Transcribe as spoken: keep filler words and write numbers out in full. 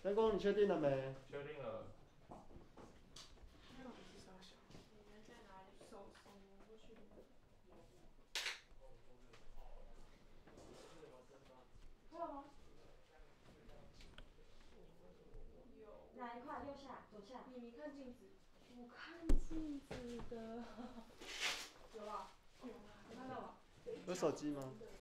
灯光你确定了没？ 确定了。 到底是啥小？你们在哪里？手手挪过去。还有吗？有。 哪一块？右下，左下。 你你看镜子。我看镜子的。有吧？有，有看到吧？ 有手机吗？